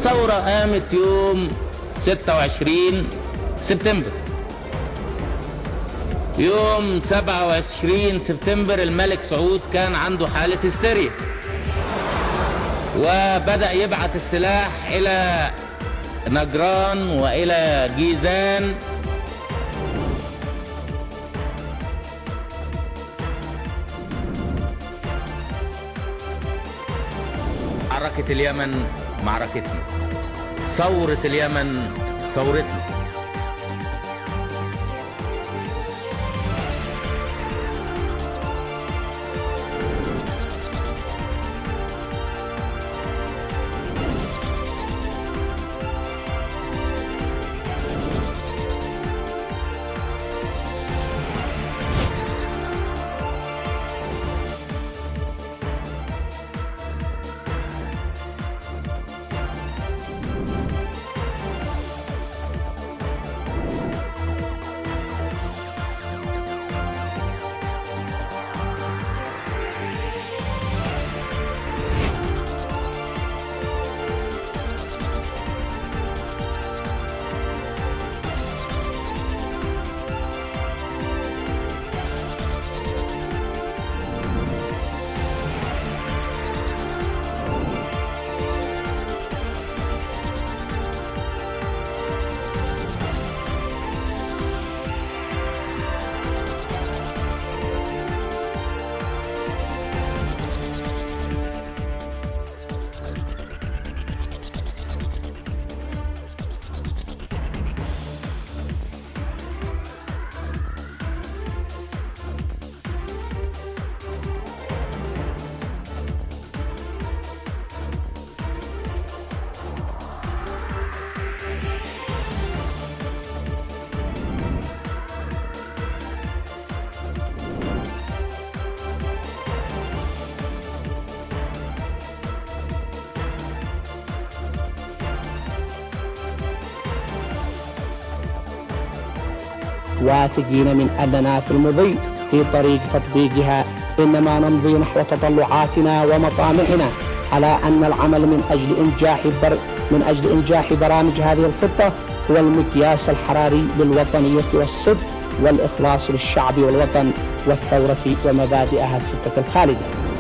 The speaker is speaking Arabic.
ثورة قامت يوم 26 سبتمبر. يوم 27 سبتمبر الملك سعود كان عنده حالة هستيريا، وبدأ يبعث السلاح إلى نجران وإلى جيزان. معركة اليمن معركتنا، ثورة اليمن ثورتنا. واثقين من أننا في المضي في طريق تطبيقها، إنما نمضي نحو تطلعاتنا ومطامعنا على أن العمل من أجل إنجاح برامج هذه الخطة هو المقياس الحراري للوطنية والصدق والإخلاص للشعب والوطن والثورة ومبادئها الستة الخالدة.